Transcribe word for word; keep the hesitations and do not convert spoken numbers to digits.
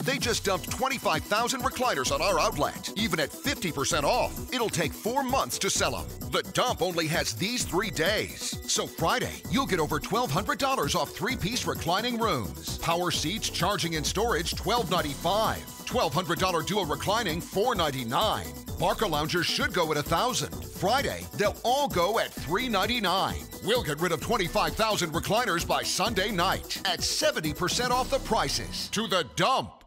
They just dumped twenty-five thousand recliners on our outlet, even at fifty percent off. It'll take four months to sell them. The dump only has these three days. So Friday, you'll get over twelve hundred dollars off three-piece reclining rooms. Power seats, charging and storage, twelve ninety-five. twelve hundred dollars dual reclining, four ninety-nine. Barca loungers should go at one thousand. Friday, they'll all go at three ninety-nine. We'll get rid of twenty-five thousand recliners by Sunday night at seventy percent off the prices. To the dump.